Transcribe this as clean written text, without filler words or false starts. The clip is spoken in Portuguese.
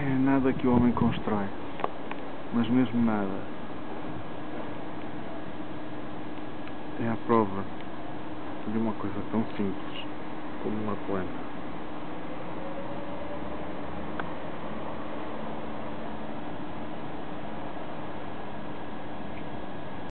É nada que o homem constrói, mas mesmo nada. É a prova de uma coisa tão simples como uma planta.